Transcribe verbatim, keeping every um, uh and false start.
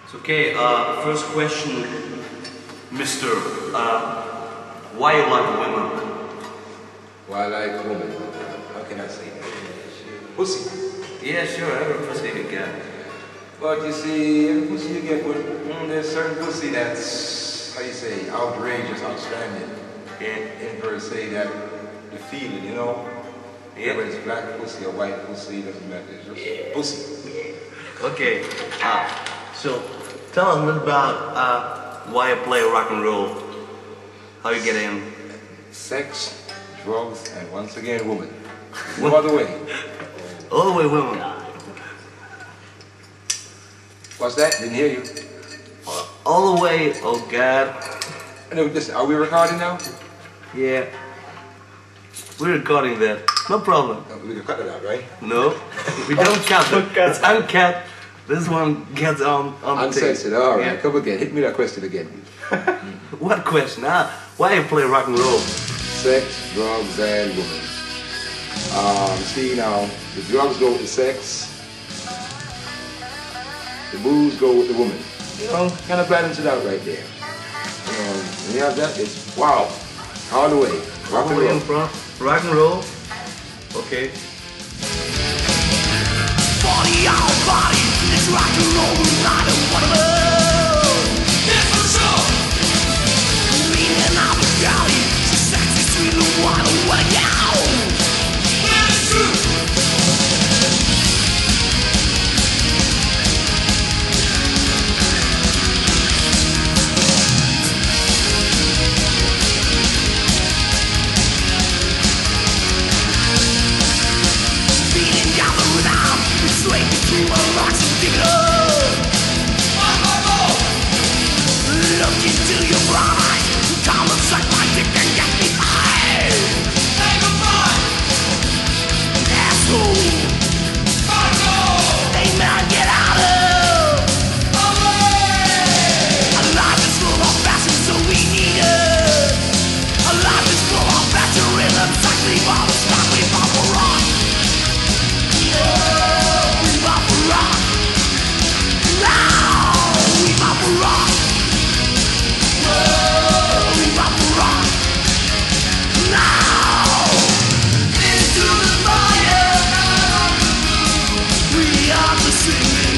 Okay, uh, first question, Mister Uh, why you like women? Why I like women? How can I say that? Pussy. Yeah, sure, every pussy you get. But you see, every pussy you get, with, mm, there's certain pussy that's, how you say, outrageous, outstanding. Yeah. In per se, that you feel it, you know? Yeah. Whether it's black pussy or white pussy, doesn't matter. It's just Yeah. pussy. Okay, uh, so tell us a little about uh, why you play rock and roll. How you get in? Sex, drugs, and once again, women. No other way. All the way women. What's that? Didn't hear you. All the way, oh God. No, listen, are we recording now? Yeah. We're recording that. No problem. No, we can cut it out, right? No, we don't cut it. It's uncut. This one gets on on the tape. Uncensored, all right. Yeah. Come again. Hit me that question again. What question? Ah, why you play rock and roll? Sex, drugs, and women. Um, see now, the drugs go with the sex, the booze go with the woman. You know, kind of balance it out right there. Um, when you have that, it's wow, all the way, rock All and the way roll. in front. Rock and roll. Okay. Body on body, it's rock and roll, not a whatever. It's for sure. Leaning on the galley, she's sexy, sweet, and wild, what a gal. It's true. Beating down the rhythm, it's straight through a rock, so give it up. Look into your brown eyes, come and suck my dick and get me high. Say goodbye, asshole. Hey man, get out of. A life is full of passion, so we need it. A life is full of passion, rhythm, exactly while the stock we bought for rock. We bought for rock. Now we bought for rock. We bought for rock. Now into the fire. We are the singing.